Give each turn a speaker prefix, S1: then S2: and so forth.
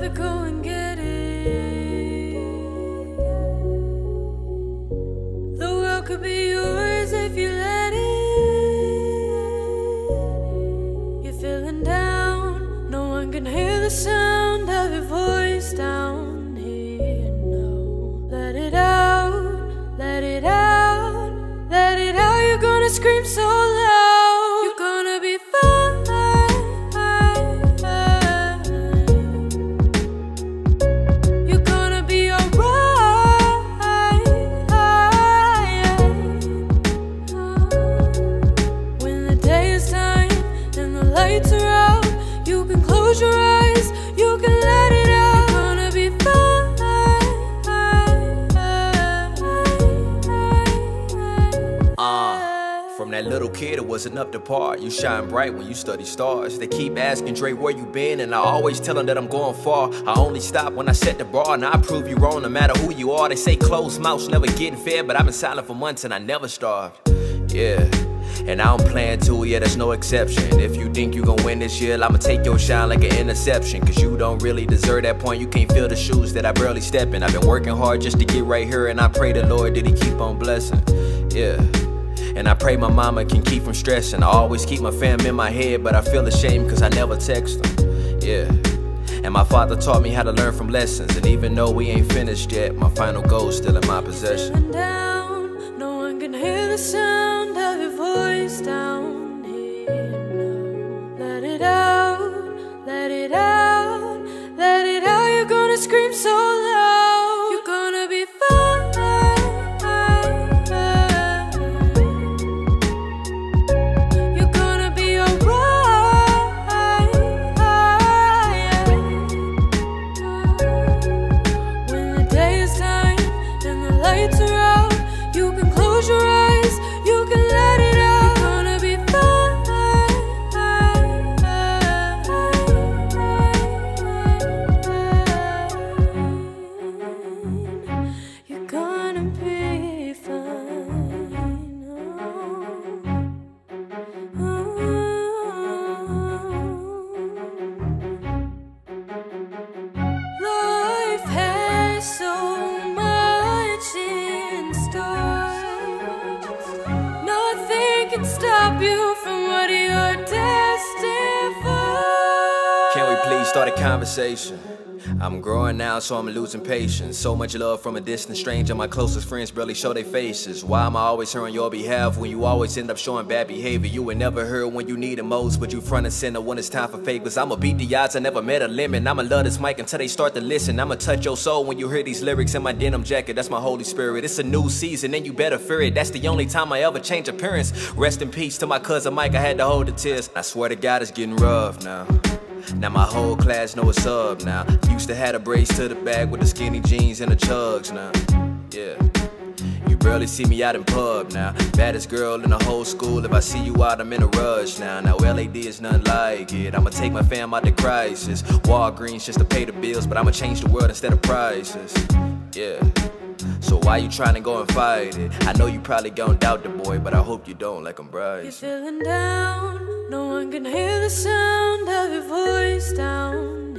S1: gotta go and get it. The world could be yours if you let it. You're feeling down, no one can hear the sound of your voice down here. No, let it out, let it out, let it out. You're gonna scream so loud. You're gonna be fine. You're gonna be alright. When the day is done and the lights are out, you can close your eyes, you can let it out. You're gonna be fine.
S2: From that little kid, it wasn't up to par. You shine bright when you study stars. They keep asking Dre where you been, and I always tell them that I'm going far. I only stop when I set the bar, and I prove you wrong no matter who you are. They say closed mouths never getting fed, but I've been silent for months and I never starved. Yeah, and I don't plan to, yeah, there's no exception. If you think you gon' win this year, I'ma take your shine like an interception. Cause you don't really deserve that point, you can't feel the shoes that I barely step in. I've been working hard just to get right here, and I pray the Lord that he keep on blessing. Yeah, and I pray my mama can keep from stressing. I always keep my fam in my head, but I feel ashamed cause I never text them. Yeah, and my father taught me how to learn from lessons. And even though we ain't finished yet, my final goal's still in my possession.
S1: Feeling down, no one can hear the sound of your voice down here. No, let it out, let it out, let it out. You're gonna scream so loud. You're gonna be fine. You're gonna be alright. When the day is done and the lights are out, you can close your eyes, you can let it out. You're gonna be fine. You're gonna be fine. Life has so much in store. Nothing can stop you from what you're destined for.
S2: Can we please start a conversation? I'm growing now, so I'm losing patience. So much love from a distant stranger. My closest friends barely show their faces. Why am I always here on your behalf when you always end up showing bad behavior? You were never heard when you need it most, but you front and center when it's time for favors. I'ma beat the odds, I never met a limit. I'ma love this mic until they start to listen. I'ma touch your soul when you hear these lyrics in my denim jacket. That's my Holy Spirit. It's a new season and you better fear it. That's the only time I ever change appearance. Rest in peace to my cousin Mike, I had to hold the tears. I swear to God it's getting rough now. Now my whole class know what's up now. Used to have a brace to the back with the skinny jeans and the chugs now. Yeah, you barely see me out in pub now. Baddest girl in the whole school. If I see you out, I'm in a rush now. Now LAD is nothing like it. I'ma take my fam out the crisis. Walgreens just to pay the bills, but I'ma change the world instead of prices. Yeah, so why you trying to go and fight it? I know you probably gon' doubt the boy, but I hope you don't like I'm bright.
S1: You're feeling down, no one can hear the sound of your voice down